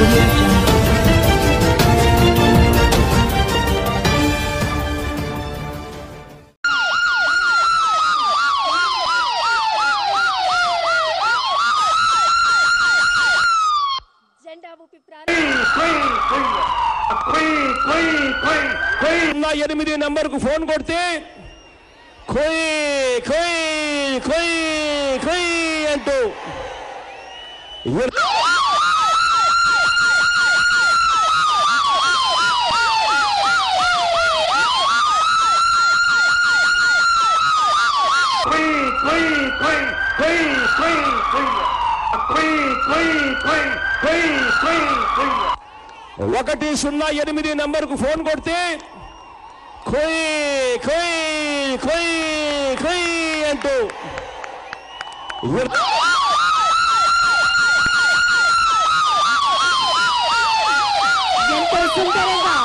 audio jungle. నా 8 నంబర్కు phone కొడితే ఖోయ్ ఖోయ్ ఖోయ్ ఖోయ్ అంటూ ఒకటి 08 నంబర్కు ఫోన్ కొడితే ఖోయ్ ఖోయ్ ఖోయ్ ఖోయ్ అంటూ ఎంతో సుందరంగా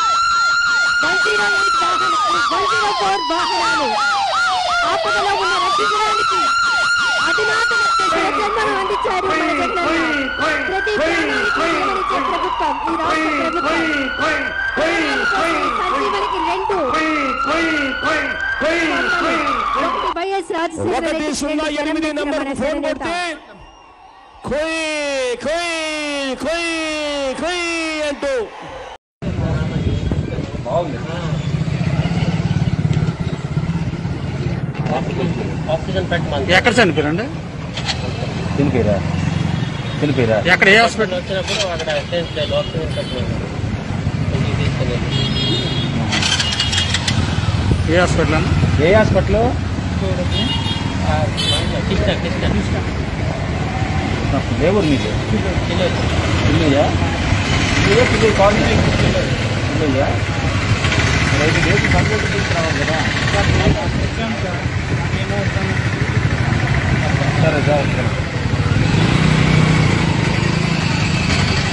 104 వాహనాలు ఆపదలో ఉన్న రక్షించడానికి అధునాతన జన్మను అందించారు మన జగనన్న. ప్రతి ప్రాణానికి విలువనిచ్చే ప్రభుత్వం ఈ రాష్ట్ర ప్రభుత్వం. సంజీవనికి 2 వైఎస్ రాజశేఖర ఒకటి 08 నంబర్కు ఫోన్ కొడితే ఖోయ్ ఖోయ్ ఖోయ్ ఖోయ్ అంటూ ఆక్సిజన్ పెట్టమని ఎక్కడ చనిపోయారండి? చనిపోయారా ఎక్కడ ఏ హాస్పిటల్ వచ్చినప్పుడు అక్కడ ఆక్సిజన్ పెట్టమని ఏ హాస్పిటల్ అన్న? ఏ హాస్పిటల్? లేవరు మీకు పిల్లయ్యా పిల్లలు కాలనీ పిల్లయ్యా 5 డేస్ కంప్లీట్ తీసుకురావాలి కదా. సరే